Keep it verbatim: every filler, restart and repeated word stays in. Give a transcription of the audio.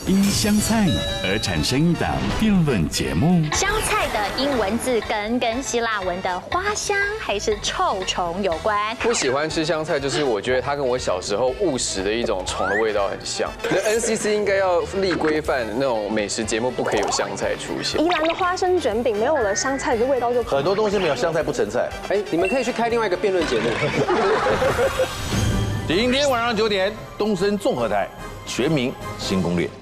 因香菜而产生一档辩论节目。 香菜的英文字根跟希腊文的花香还是臭虫有关。 不喜欢吃香菜，就是我觉得它跟我小时候误食的一种虫的味道很像。那 N C C 应该要立规范，那种美食节目不可以有香菜出现。 宜兰的花生卷饼没有了香菜的味道就很多东西没有香菜不成菜。 哎，你们可以去开另外一个辩论节目。 今天晚上九点，东森综合台《全民新攻略》。